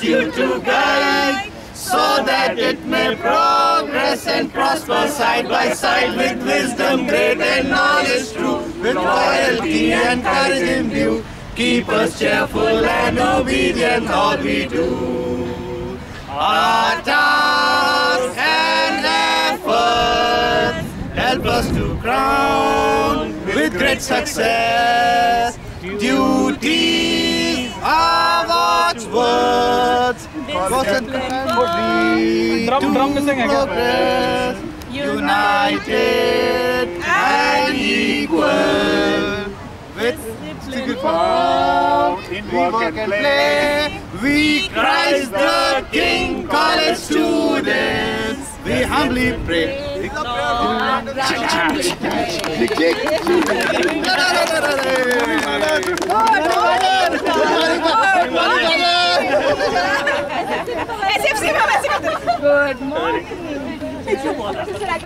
you to guide, so that it may progress and prosper side by side with wisdom great and knowledge true, with loyalty and courage in view. Keep us cheerful and obedient all we do. Our task and efforts help us to crown with great success. Duties are watchwords, constant country to progress, united and equal, with single form in work and play. We Christ the King college students, we humbly pray. Good morning.